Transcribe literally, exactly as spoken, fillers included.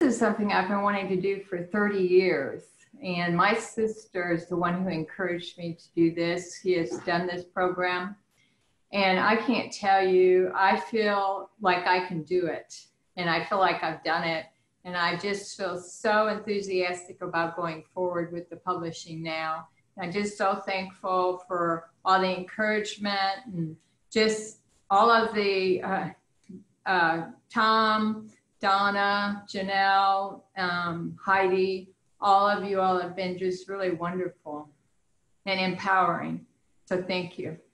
is something I've been wanting to do for thirty years. And my sister is the one who encouraged me to do this. She has done this program. And I can't tell you, I feel like I can do it. And I feel like I've done it. And I just feel so enthusiastic about going forward with the publishing now. And I'm just so thankful for all the encouragement and just all of the, uh, uh, Tom, Donna, Janelle, um, Heidi, all of you all have been just really wonderful and empowering. So thank you.